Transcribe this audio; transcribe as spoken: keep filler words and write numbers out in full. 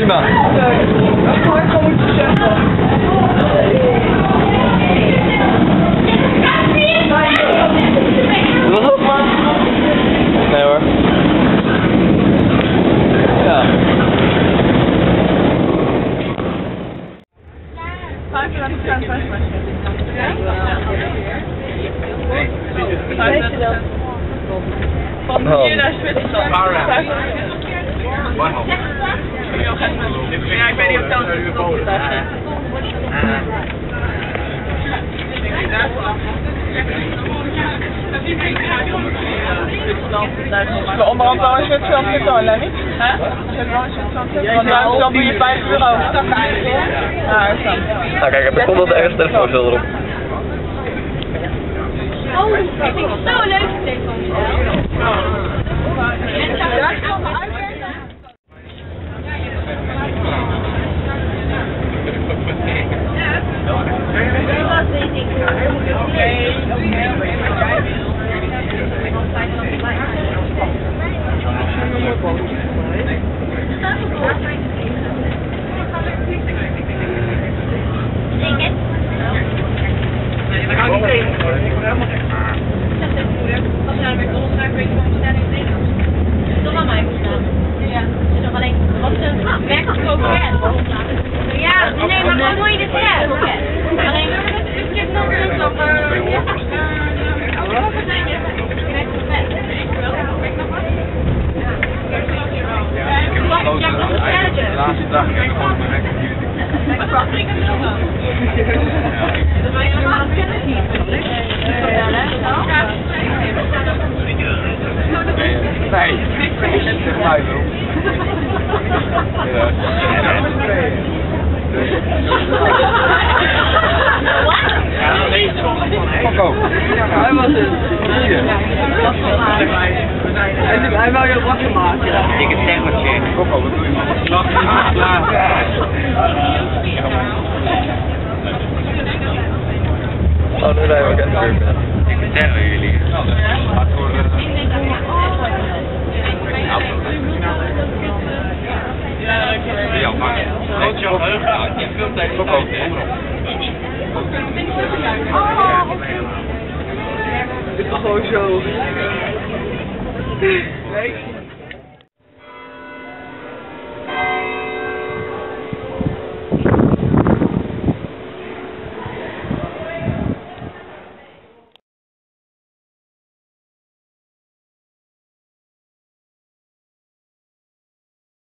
prima. Dat had ik gewoon moeten zeggen. Doe dat op, man. Nee hoor. Ja. Vijf laat ik gaan, vijf maar. Ja? Van hier naar Zwitserland. Ja, ik ben niet op kant. We onderhand wel in Zwitserland zitten hoor, Lenny. Hè? We zitten wel in Zwitserland zitten. Want daarom zal je vijf euro. Ja, is dan. Nou kijk, er komt dat ergens telefoon erop. Oh, ik vind het zo leuk telefoon. Ja, ik kan me uitwerken. Ja, nee, maar hoe doe je dit zelf? Alleen, ik heb nog een De laatste dag heb ik gewoon mijn record hier. Nee, zeg maar zo. Ja, nee, Fokko. Hij was het. Hij wou je wakker maken. Ik heb tempertje. Fokko, wat doe je man? Wacht, Oh, nu zijn we aan het doen. ik vertel jullie. Wat voor... Ja, maar... Weet je wel heugen uit? Je filmt even Fokko. Dit is gewoon zo. Nee.